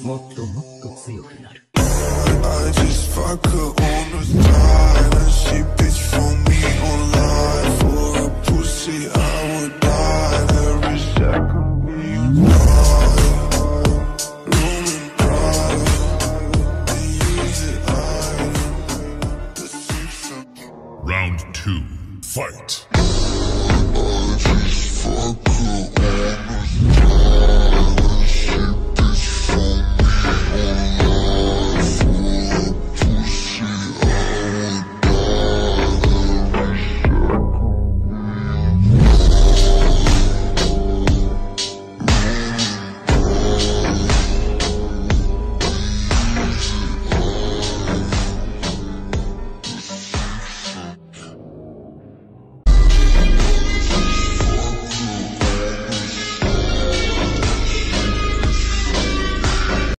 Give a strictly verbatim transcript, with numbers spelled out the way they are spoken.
もっともっと強くなる。 I just fuck her on the side and she bitch for me online. For a pussy I would die. Every second we ride, room and pride. They use it, I the six of Round two, fight. I just fuck her on